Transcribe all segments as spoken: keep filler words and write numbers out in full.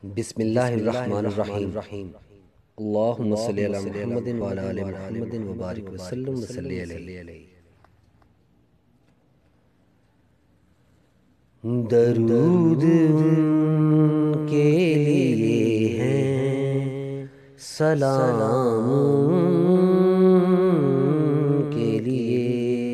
بسم اللہ الرحمن الرحیم اللہم صلی علی محمد وعلی آل محمد وبارک وسلم وصلی علیہ۔ درود ان کے لیے ہیں، سلام ان کے لیے،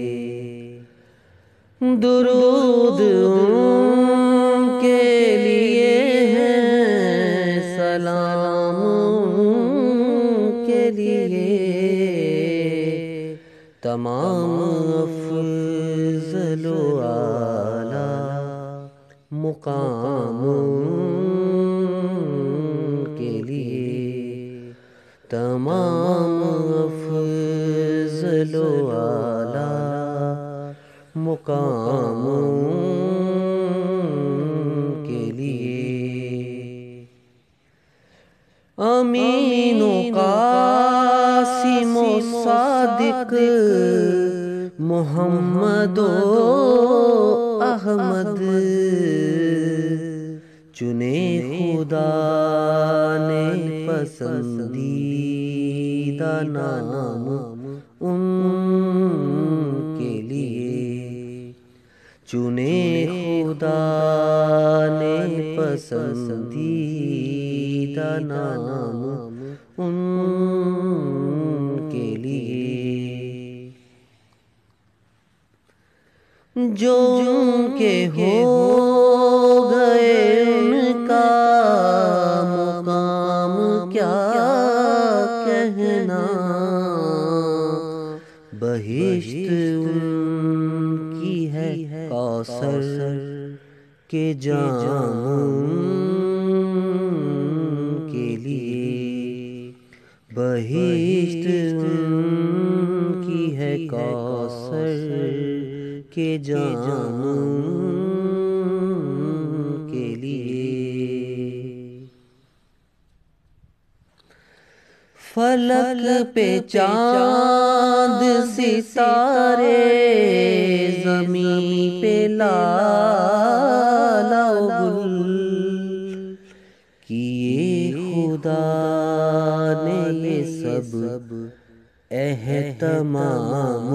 درود ان کے لیے ہیں، سلام ان کے لیے، تمام افضل و اعلی مقام کے لیے، تمام افضل و اعلی مقام کے لیے، امین و قاسم و صادق محمد و احمد، چنے خدا نے پسندیدہ نام ان کے لیے، چنے خدا نے پسندیدہ نام ان کے لیے، جو ان کے ہو گئے ان کا مقام کیا کہنا، بہشت ان کی ہے کوثر کے جام کے لیے، بہشت ان کی ہے کوثر کے جام کے لیے، فلک پہ چاند ستارے، زمین پہ لالا و گل، کیے خدا نے یہ سب اہتمام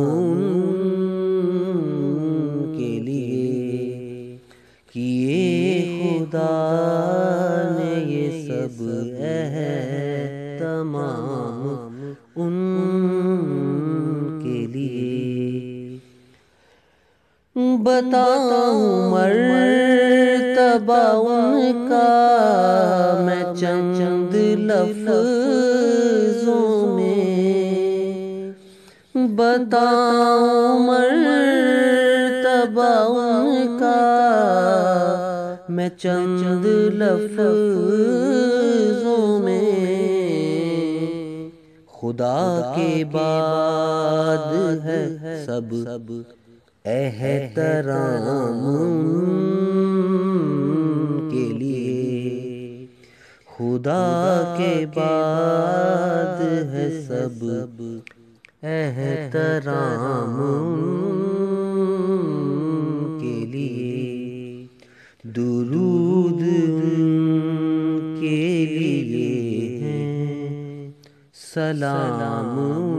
کے لیے، کیے خدا نے یہ سب اہتمام ان کے لیے، بتاؤں مرتبہ ان کا میں چند لفظوں میں، بتاؤں مرتبہ ان کا میں چند لفظوں میں، خدا کے بعد ہے سب احترام کے لیے، خدا کے بعد ہے سب احترام کے لیے، درود ان کے لیے ہیں، سلام